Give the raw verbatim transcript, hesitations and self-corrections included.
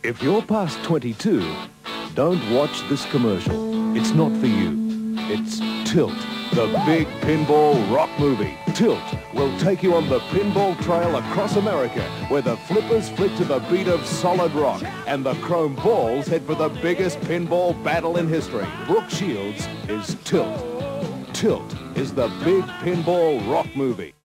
If you're past twenty-two, don't watch this commercial. It's not for you. It's Tilt, the big pinball rock movie. Tilt will take you on the pinball trail across America, where the flippers flick to the beat of solid rock and the chrome balls head for the biggest pinball battle in history. Brooke Shields is Tilt. Tilt is the big pinball rock movie.